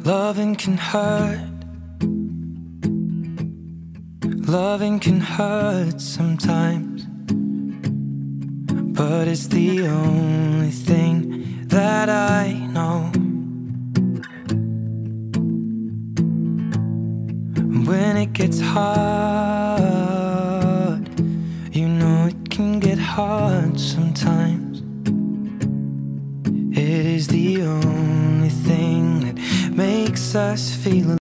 Loving can hurt. Loving can hurt sometimes, but it's the only thing that I know. When it gets hard, you know it can get hard sometimes. It is the only thing that makes us feel alive.